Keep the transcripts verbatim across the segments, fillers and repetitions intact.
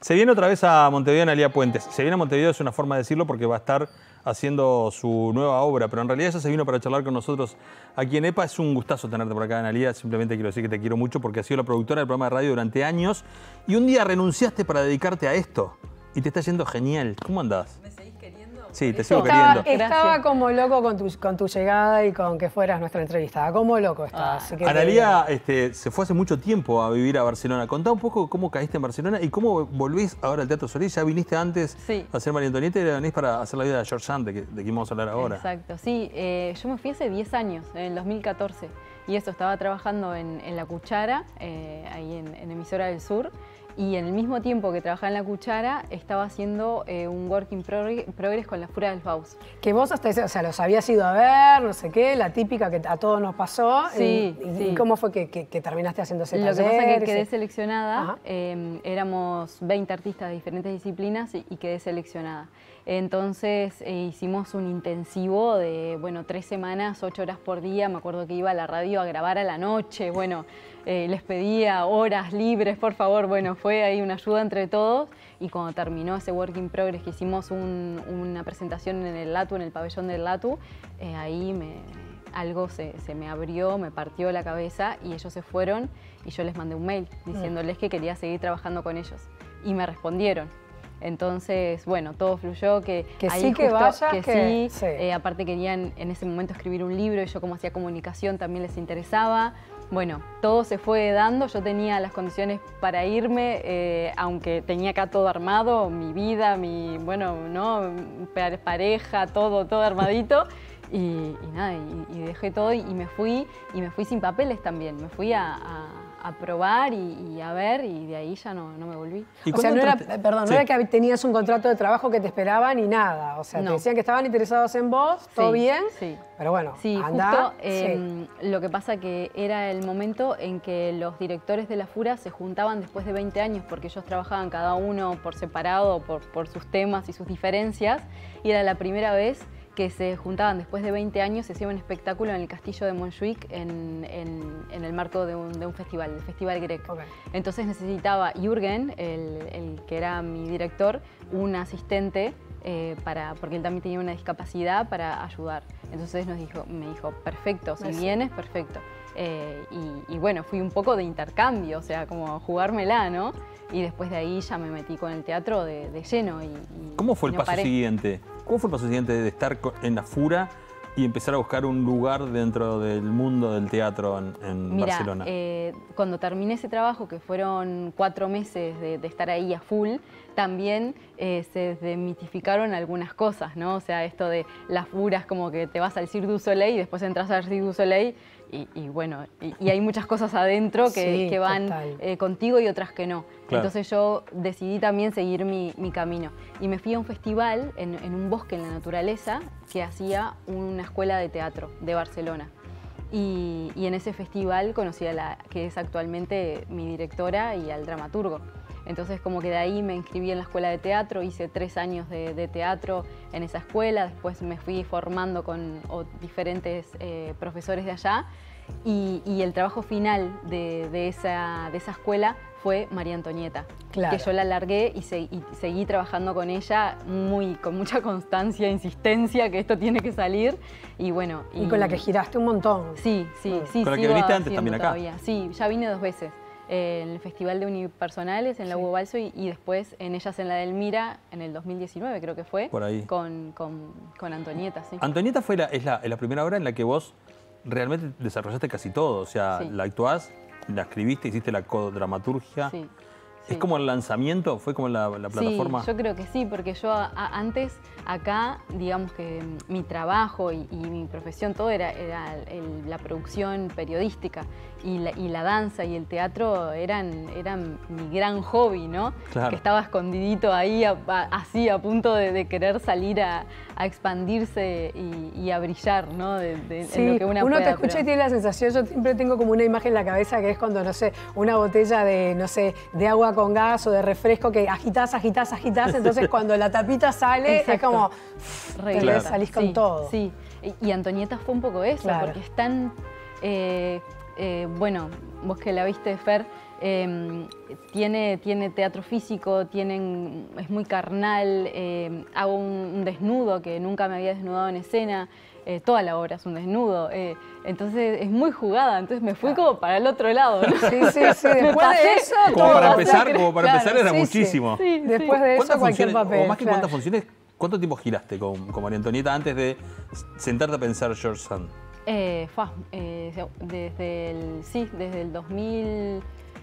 Se viene otra vez a Montevideo Analía Puentes. Se viene a Montevideo es una forma de decirlo porque va a estar haciendo su nueva obra, pero en realidad ella se vino para charlar con nosotros aquí en EPA. Es un gustazo tenerte por acá, Analía. Simplemente quiero decir que te quiero mucho porque has sido la productora del programa de radio durante años y un día renunciaste para dedicarte a esto y te está yendo genial. ¿Cómo andás? ¿Me seguís queriendo? Sí, te sigo estaba, queriendo. Estaba como loco con tu, con tu llegada y con que fueras nuestra entrevistada. Como loco estaba. Ah. Que Analía este, se fue hace mucho tiempo a vivir a Barcelona. Contá un poco cómo caíste en Barcelona y cómo volvís ahora al Teatro Solís. Ya viniste antes Sí. a hacer María Antonieta y venís para hacer la vida de George Sand, de, que- de quien vamos a hablar ahora. Exacto, sí. Eh, yo me fui hace diez años, en el dos mil catorce. Y eso, estaba trabajando en, en La Cuchara, eh, ahí en, en Emisora del Sur. Y en el mismo tiempo que trabajaba en La Cuchara, estaba haciendo eh, un work in progress, progress con La Furia del Faust. Que vos hasta ese, o sea, los habías ido a ver, no sé qué, la típica que a todos nos pasó. Sí, y, y- sí. ¿Y cómo fue que, que- que terminaste haciendo ese Lo taller? que pasa es que ese- quedé seleccionada, Ajá. eh, éramos veinte artistas de diferentes disciplinas y, y quedé seleccionada. Entonces eh, hicimos un intensivo de, bueno, tres semanas, ocho horas por día. Me acuerdo que iba a la radio a grabar a la noche, bueno, eh, les pedía horas libres, por favor. Bueno, fue ahí una ayuda entre todos. Y cuando terminó ese Work in Progress, que hicimos un- una presentación en el Latu, en el pabellón del Latu, eh, ahí me... algo se, se me abrió, me partió la cabeza y ellos se fueron y yo les mandé un mail diciéndoles que quería seguir trabajando con ellos. Y me respondieron. Entonces, bueno, todo fluyó, que, Que ahí sí, que justo- vayas, que, que- sí. sí. Eh, aparte querían en ese momento escribir un libro y yo como hacía comunicación también les interesaba. Bueno, todo se fue dando, yo tenía las condiciones para irme, eh, aunque tenía acá todo armado, mi vida, mi, bueno, ¿no? Pa- pareja, todo, todo armadito. Y, y nada, y, y dejé todo y, y me fui, y me fui sin papeles también, me fui a, a- a probar y, y a ver y de ahí ya no, no me volví. ¿Y O sea, no cuándo era, entraste? perdón, Sí. no era que tenías un contrato de trabajo que te esperaba ni nada. O sea, te No. decían que estaban interesados en vos, todo Sí, bien. sí. Pero bueno, Sí, andá. justo sí. eh, lo que pasa que era el momento en que los directores de la Fura se juntaban después de veinte años porque ellos trabajaban cada uno por separado, por, por sus temas y sus diferencias, y era la primera vez que se juntaban después de veinte años, se hacía un espectáculo en el castillo de Montjuic en, en- en el marco de un, de un festival, el Festival Grec. Ok. Entonces necesitaba Jürgen, el, el que era mi director, un asistente, eh, para, porque él también tenía una discapacidad, para ayudar. Entonces nos dijo, me dijo, perfecto, si Sí. vienes, perfecto. Eh, y, y bueno, fui un poco de intercambio, o sea, como jugármela, ¿no? Y después de ahí ya me metí con el teatro de, de lleno. Y, y- ¿Cómo fue y el no paso paré. siguiente? ¿Cómo fue el paso siguiente de estar co- en la Fura y empezar a buscar un lugar dentro del mundo del teatro en, en Mira, Barcelona? eh, cuando terminé ese trabajo, que fueron cuatro meses de, de estar ahí a full, también eh, se desmitificaron algunas cosas, ¿no? O sea, esto de las furas, como que te vas al Cirque du Soleil y después entras al Cirque du Soleil y, y bueno, y, y hay muchas cosas adentro que, Sí, que van total. eh, contigo y otras que no. Claro. Entonces yo decidí también seguir mi, mi camino. Y me fui a un festival en, en un bosque en la naturaleza que hacía una escuela de teatro de Barcelona. Y, y en ese festival conocí a la que es actualmente mi directora y al dramaturgo. Entonces como que de ahí me inscribí en la escuela de teatro, hice tres años de, de teatro en esa escuela, después me fui formando con o, diferentes eh, profesores de allá y, y el trabajo final de, de, esa, de esa escuela fue María Antonieta, Claro. que yo la largué y, se- y seguí trabajando con ella muy, con mucha constancia, insistencia, que esto tiene que salir y bueno. Y con la que giraste un montón. Sí, sí, sí. Con la que sigo viniste antes haciendo también acá. todavía. Sí, ya vine dos veces. Eh, en el Festival de Unipersonales, en la Sí. Hugo Balso, y, y después en Ellas en la del Mira, en el dos mil diecinueve creo que fue. Por ahí. Con, con, con Antonieta, sí. Antonieta fue la, es, la, es la primera obra en la que vos realmente desarrollaste casi todo. O sea, Sí. la actuás, la escribiste, hiciste la codramaturgia. Sí, ¿Es sí. como el lanzamiento? ¿Fue como la, la plataforma? Sí, yo creo que sí, porque yo a- a- antes acá, digamos que mm, mi trabajo y, y mi profesión, todo era, era el- la producción periodística y la, y la danza y el teatro eran, eran mi gran hobby, ¿no? Claro. Que estaba escondidito ahí, a- a- así, a punto de, de querer salir a, a expandirse y, y a brillar, ¿no? De, de- en Sí, lo que una uno te pueda, escucha pero- y tiene la sensación, yo siempre tengo como una imagen en la cabeza que es cuando, no sé, una botella de, no sé, de agua con gas o de refresco que agitás, agitás, agitás, entonces cuando la tapita sale es Exacto. como, Re te claro. salís con Sí, todo. Sí, y, y Antonieta fue un poco eso, Claro. porque es tan, eh, eh, bueno, vos que la viste, Fer, Eh, tiene, tiene teatro físico, tienen, es muy carnal, eh, hago un, un desnudo que nunca me había desnudado en escena, eh, toda la obra es un desnudo, eh, entonces es muy jugada, entonces me fui como para el otro lado, ¿no? Sí, sí, sí, después de eso Como todo. para empezar, como para Claro, empezar era sí, sí. muchísimo. Sí, Después de eso ¿Cuántas cualquier funciones, papel. o más que claro. cuántas funciones, cuánto tiempo giraste con, con María Antonieta antes de sentarte a pensar George Sand? Eh, fa, eh, desde el, sí, desde el dos mil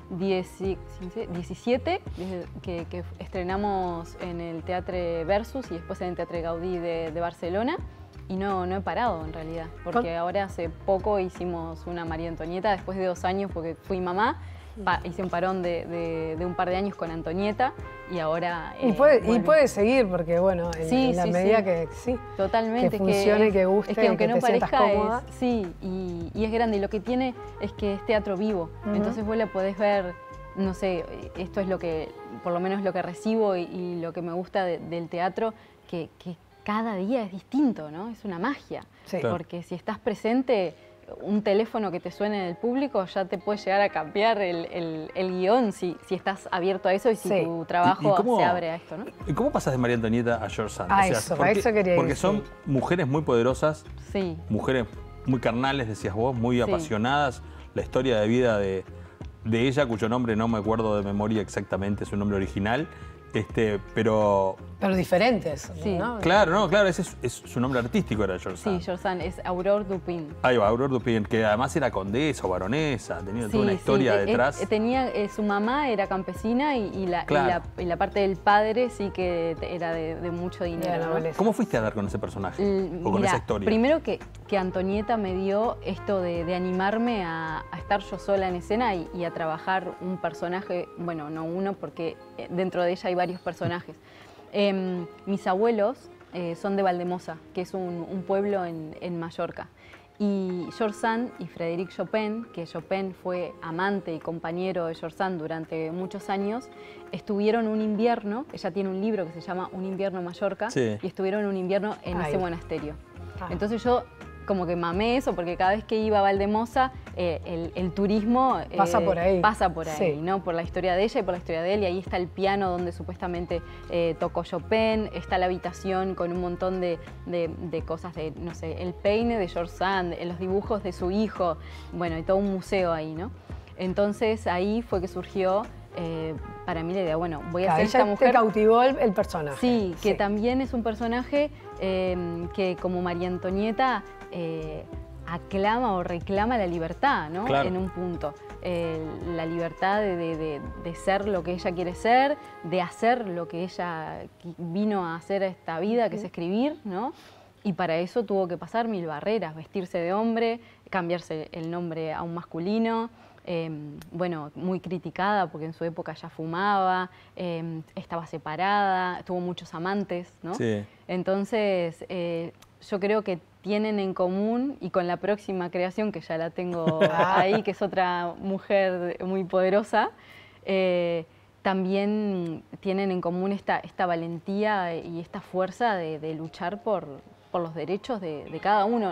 diecisiete, desde que, que estrenamos en el Teatre Versus y después en el Teatre Gaudí de, de Barcelona, y no, no he parado en realidad, porque ahora hace poco hicimos una María Antonieta, después de dos años, porque fui mamá, pa, hice un parón de, de, de un par de años con Antonieta, y ahora... Y, eh, puede, y volví. puede seguir, porque bueno, en, Sí, en la sí, medida sí. que sí. Totalmente. Que es funcione, es- que guste, es que aunque que no te sientas parezca, cómoda. es, sí, y, y es grande. Y lo que tiene es que es teatro vivo. Entonces vos la podés ver, no sé, esto es lo que, por lo menos lo que recibo y, y lo que me gusta de- del teatro, que, que cada día es distinto, ¿no? Es una magia. Sí. Claro. Porque si estás presente, un teléfono que te suene en el público ya te puede llegar a cambiar el, el- el guión si, si estás abierto a eso y si Sí. tu trabajo ¿Y- y cómo- se abre a esto, ¿no? ¿Y cómo pasas de María Antonieta a George Sand? Ah, eso, ¿por a qué- eso quería ir, Porque sí. son mujeres muy poderosas, Sí. mujeres muy carnales, decías vos, muy Sí. apasionadas. La historia de vida de, de ella, cuyo nombre no me acuerdo de memoria exactamente, su nombre original, este, pero... Pero diferentes, Sí. ¿no? Claro, no, claro, ese es, es su nombre artístico, era George Sí, Sand. George Sand, es Aurore Dupin. Ahí va, Aurore Dupin, que además era condesa o baronesa, tenía Sí, toda una sí, historia eh, eh, detrás. tenía, eh, su mamá era campesina y, y la, y Claro. la- y la parte del padre sí que te- era de, de mucho De la dinero, ¿no? nobleza. ¿Cómo fuiste a dar con ese personaje? L- o con mirá, esa historia. Primero que, que Antonieta me dio esto de, de animarme a, a estar yo sola en escena y, y a trabajar un personaje, bueno, no uno, porque eh, dentro de ella hay varios personajes. Em, mis abuelos eh, son de Valdemosa, que es un, un pueblo en, en Mallorca. Y George Sand y Frédéric Chopin, que Chopin fue amante y compañero de George Sand durante muchos años, estuvieron un invierno, ella tiene un libro que se llama Un invierno en Mallorca, Sí. y estuvieron un invierno en Ay. ese monasterio. Ah. Entonces yo como que mamé eso, porque cada vez que iba a Valdemosa, eh, el, el turismo eh, Pasa por ahí. pasa por ahí, Sí. ¿no? Por la historia de ella y por la historia de él, y ahí está el piano donde supuestamente eh, tocó Chopin, está la habitación con un montón de, de- de cosas, de, no sé, el peine de George Sand, eh, los dibujos de su hijo, bueno, y todo un museo ahí, ¿no? Entonces ahí fue que surgió eh, para mí la idea, bueno, voy a Claro, hacer ella esta te mujer... cautivó el, el personaje. Sí, que también es un personaje eh, que como María Antonieta eh, aclama o reclama la libertad, ¿no? Claro. En un punto. Eh, la libertad de, de- de- de ser lo que ella quiere ser, de hacer lo que ella qui- vino a hacer a esta vida, que es escribir, ¿no? Y para eso tuvo que pasar mil barreras, vestirse de hombre, cambiarse el nombre a un masculino. Eh, bueno, muy criticada porque en su época ya fumaba, eh, estaba separada, tuvo muchos amantes, ¿no? Sí. Entonces, eh, yo creo que tienen en común, y con la próxima creación, que ya la tengo ahí, que es otra mujer muy poderosa, eh, también tienen en común esta, esta valentía y esta fuerza de, de luchar por, por los derechos de, de cada uno.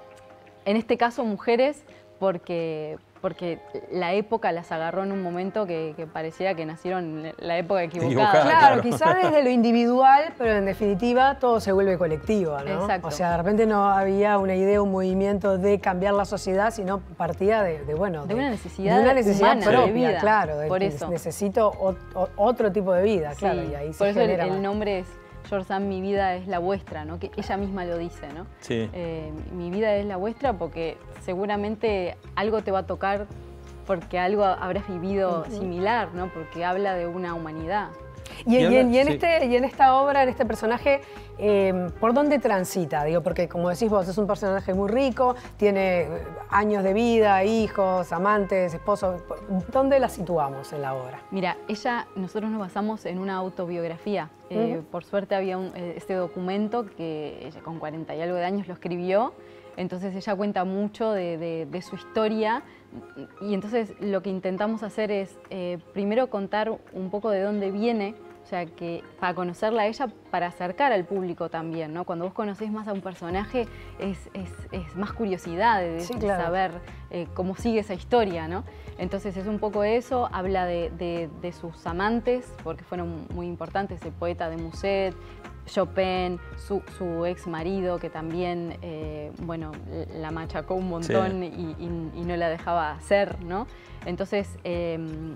En este caso, mujeres, porque, porque la época las agarró en un momento que, que pareciera que nacieron en la época equivocada. Equivocada. Claro, Claro. quizás desde lo individual, pero en definitiva todo se vuelve colectivo, ¿no? Exacto. O sea, de repente no había una idea, un movimiento de cambiar la sociedad, sino partía de, de, bueno... De una necesidad de una necesidad humana, de propia, vida. claro. de- Por eso. Necesito ot- o- otro tipo de vida, Sí, claro, y ahí se por eso el, genera el más. nombre es George Sand, mi vida es la vuestra, ¿no? Que ella misma lo dice, ¿no? Sí. Eh, mi vida es la vuestra porque seguramente algo te va a tocar porque algo habrás vivido similar, ¿no? Porque habla de una humanidad. Y, Y y habla- en, y en sí. este, y en esta obra, en este personaje, eh, ¿por dónde transita? Digo, porque como decís vos, es un personaje muy rico, tiene eh, años de vida, hijos, amantes, esposos. ¿Dónde la situamos en la obra? Mira, ella, nosotros nos basamos en una autobiografía. Eh, Ujú. Por suerte había un, eh, este documento que ella con cuarenta y algo de años lo escribió. Entonces ella cuenta mucho de, de- de su historia y entonces lo que intentamos hacer es eh, primero contar un poco de dónde viene. O sea, que para conocerla a ella, para acercar al público también, ¿no? Cuando vos conocés más a un personaje, es, es, es más curiosidad de, Sí, de claro. saber eh, cómo sigue esa historia, ¿no? Entonces es un poco eso, habla de, de, de sus amantes, porque fueron muy importantes, el poeta de Musset, Chopin, su, su ex marido, que también, eh, bueno, la machacó un montón Sí. y, y, y no la dejaba hacer, ¿no? Entonces, eh,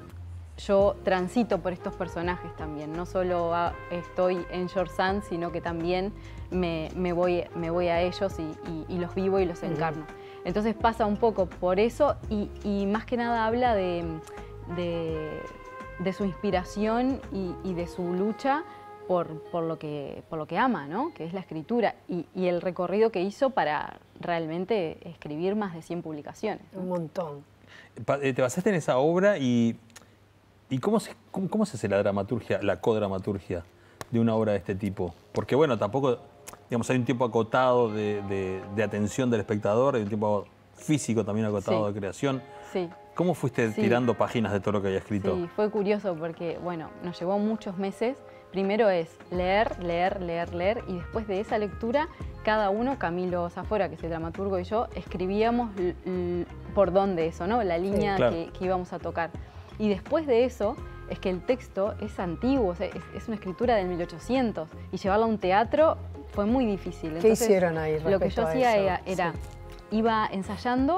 yo transito por estos personajes también, no solo a, estoy en George Sand, sino que también me, me, voy, me voy a ellos y, y, y los vivo y los encarno. Entonces pasa un poco por eso y, y más que nada habla de, de, de su inspiración y, y de su lucha por, por, lo que, por lo que ama, ¿no? Que es la escritura y, y el recorrido que hizo para realmente escribir más de cien publicaciones, ¿no? Un montón. Te basaste en esa obra y, y ¿cómo, se, cómo, cómo se hace la dramaturgia, la codramaturgia de una obra de este tipo? Porque bueno, tampoco, digamos, hay un tiempo acotado de, de, de atención del espectador, hay un tiempo físico también acotado Sí. de creación. Sí. ¿Cómo fuiste Sí. tirando páginas de todo lo que había escrito? Sí, fue curioso porque, bueno, nos llevó muchos meses. Primero es leer, leer, leer, leer y después de esa lectura, cada uno, Camilo Zafora, que es el dramaturgo, y yo, escribíamos por dónde eso, ¿no? La línea Sí, claro. que, que íbamos a tocar. Y después de eso, es que el texto es antiguo, o sea, es, es una escritura del mil ochocientos y llevarlo a un teatro fue muy difícil. ¿Qué Entonces, hicieron ahí lo que yo respecto a hacía eso? era, era Sí. iba ensayando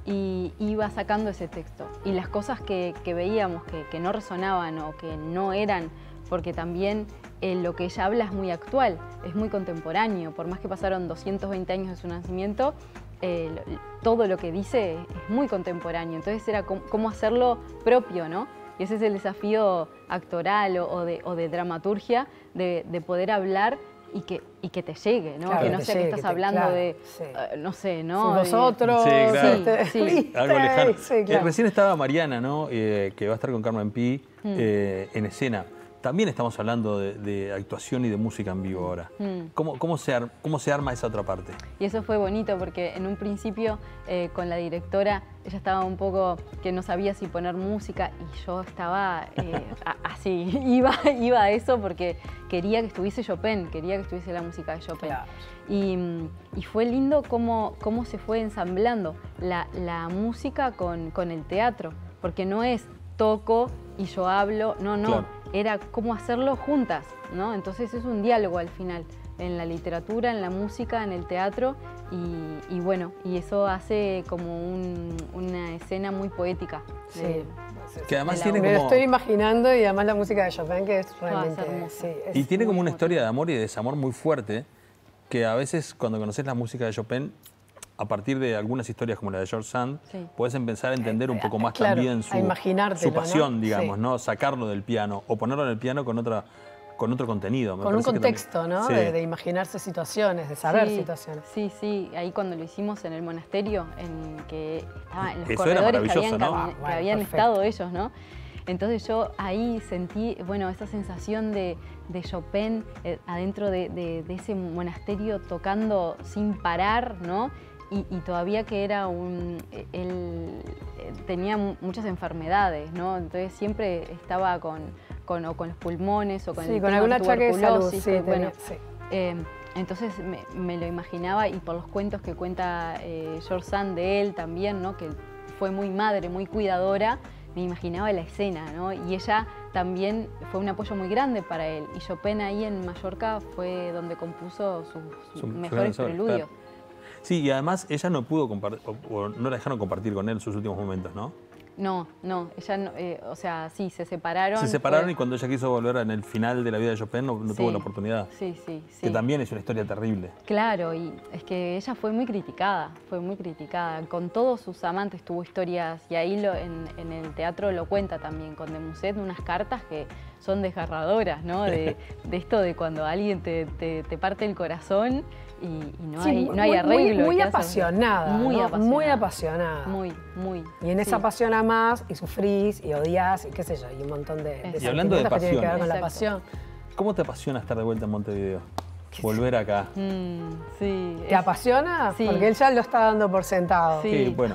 y iba sacando ese texto. Y las cosas que, que veíamos que, que no resonaban o que no eran, porque también eh, lo que ella habla es muy actual, es muy contemporáneo. Por más que pasaron doscientos veinte años de su nacimiento, eh, lo- todo lo que dice es muy contemporáneo. Entonces era cómo, cómo hacerlo propio, ¿no? Y ese es el desafío actoral o, o, de, o de dramaturgia, de, de poder hablar y que, y que te llegue, ¿no? Claro, que que no te sea llegue, que estás que te- hablando claro, de, sí. eh, no sé, Si ¿no? De- vosotros, Sí, claro. este, Sí, ¿viste? Algo lejano. Sí, Eh, claro. recién estaba Mariana, ¿no? Eh, que va a estar con Carmen Pi eh, en escena. También estamos hablando de, de actuación y de música en vivo ahora. Mm. ¿Cómo, cómo, se ar- ¿Cómo se arma esa otra parte? Y eso fue bonito porque en un principio eh, con la directora ella estaba un poco que no sabía si poner música y yo estaba eh, a- así, iba, iba a eso porque quería que estuviese Chopin, quería que estuviese la música de Chopin. Claro. Y, mm, y fue lindo cómo, cómo se fue ensamblando la, la música con, con el teatro, porque no es toco y yo hablo, no, no, Claro. era cómo hacerlo juntas, ¿no? Entonces es un diálogo al final, en la literatura, en la música, en el teatro y, y bueno, y eso hace como un- una escena muy poética. Sí. de- Sí, sí. Que además de la tiene Me lo como... estoy imaginando y además la música de Chopin que es realmente... hermosa. sí, es Y tiene como muy una hermosa. historia de amor y de desamor muy fuerte, que a veces cuando conoces la música de Chopin, a partir de algunas historias como la de George Sand, Sí. puedes empezar a entender un poco más Claro, también a su, imaginártelo, su pasión, ¿no? digamos, Sí. ¿no? Sacarlo del piano o ponerlo en el piano con, otra, con otro contenido. Me Con un parece que también- contexto, ¿no? Sí. De, de imaginarse situaciones, de saber Sí, situaciones. Sí, sí, ahí cuando lo hicimos en el monasterio, en que estaba en los Eso era corredores que maravilloso, habían, ¿no? cami- Ah, que bueno, habían perfecto. estado ellos, ¿no? Entonces yo ahí sentí, bueno, esa sensación de, de Chopin eh, adentro de, de- de ese monasterio tocando sin parar, ¿no? Y, y todavía que era un... eh, Él eh, tenía mu- muchas enfermedades, ¿no? Entonces siempre estaba con, con, o con los pulmones o con Sí, el con tema algún achaque de salud, tuberculosis, sí, con- tenía- bueno, sí. eh, entonces me, me lo imaginaba y por los cuentos que cuenta eh, George Sand de él también, ¿no? Que fue muy madre, muy cuidadora, me imaginaba la escena, ¿no? Y ella también fue un apoyo muy grande para él. Y Chopin ahí en Mallorca fue donde compuso sus, sus Su- mejores su- preludios. claro. Sí, y además ella no pudo compartir, o, o no la dejaron compartir con él sus últimos momentos, ¿no? No, no, ella, no, eh, o sea, sí, se separaron. Se separaron fue- y cuando ella quiso volver en el final de la vida de Chopin no, no Sí, tuvo la oportunidad. Sí, sí, sí. Que también es una historia terrible. Claro, y es que ella fue muy criticada, fue muy criticada. Con todos sus amantes tuvo historias, y ahí lo, en, en el teatro lo cuenta también, con de Musset, unas cartas que son desgarradoras, ¿no? De, de esto de cuando alguien te, te- te parte el corazón y, y no, Sí, hay, no hay muy- arreglo. Muy, muy ¿qué haces? apasionada, Muy ¿no? apasionada. Muy apasionada. Muy, muy. Y en esa sí. pasión amás y sufrís y odias y qué sé yo, y un montón de, de Exacto. Y hablando de sentimientos que tienen que ver con la pasión. pasión. ¿Cómo te apasiona estar de vuelta en Montevideo? Volver acá. Mm, sí. ¿Te es- apasiona? Sí. Porque él ya lo está dando por sentado. Sí. Que, bueno,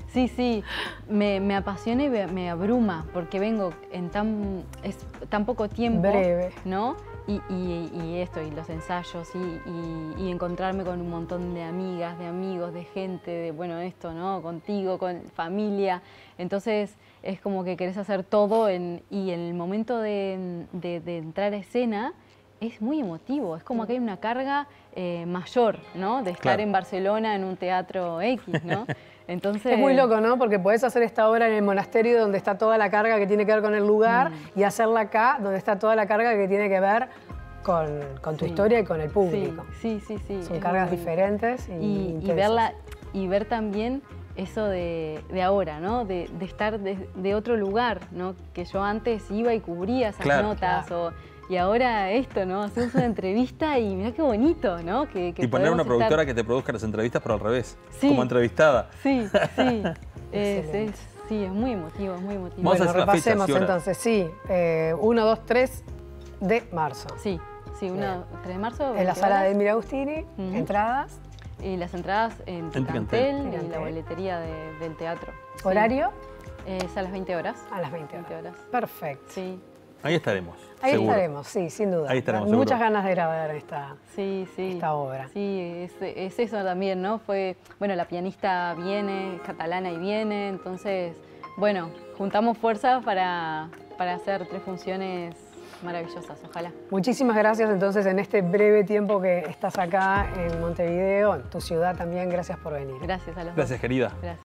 Sí, sí, me, me apasiona y me, me abruma porque vengo en tan, es, tan poco tiempo, breve, ¿no? Y, y, y esto, y los ensayos, y, y, y encontrarme con un montón de amigas, de amigos, de gente, de, bueno, esto, ¿no? Contigo, con familia. Entonces, es como que querés hacer todo en, y en el momento de, de, de entrar a escena es muy emotivo, es como que hay una carga eh, mayor, ¿no? De estar Claro. en Barcelona en un teatro X, ¿no? Entonces, es muy loco, ¿no? Porque podés hacer esta obra en el monasterio donde está toda la carga que tiene que ver con el lugar Mm. y hacerla acá donde está toda la carga que tiene que ver con, con tu Sí. historia y con el público. Sí, sí, sí. sí, Son es cargas muy- diferentes y, Y, y, intensas. verla, y ver también eso de, de ahora, ¿no? De, de estar de, de otro lugar, ¿no? Que yo antes iba y cubría esas Claro. notas, Claro. o, y ahora esto, ¿no? Hacemos una entrevista y mirá qué bonito, ¿no? Que, que Y poner una podemos productora estar- que te produzca las entrevistas, pero al revés, Sí. como entrevistada. Sí, sí. es, Excelente. es, sí, es muy emotivo, es muy emotivo. Vamos a Bueno, hacer la fecha, repasemos Ciora. entonces, sí. Eh, uno, dos, tres de marzo. Sí, sí, uno, tres de marzo. En la veinte sala de horas. Elmira Agustini, Ujú. entradas, Y las entradas en En Ticantel. Ticantel y Ticantel. la boletería de- del teatro. Sí. horario Es a las veinte horas. a las veinte horas. veinte horas. Perfecto. Sí, Ahí estaremos. Ahí seguro. estaremos, sí, sin duda. Ahí estaremos, Muchas seguro. ganas de ir a ver esta, sí, sí. esta obra. Sí, es, es eso también, ¿no? Fue, bueno, la pianista viene, es catalana y viene, entonces, bueno, juntamos fuerzas para, para hacer tres funciones maravillosas, ojalá. Muchísimas gracias entonces en este breve tiempo que estás acá en Montevideo, en tu ciudad también. Gracias por venir. Gracias a los dos. Gracias, querida. Gracias.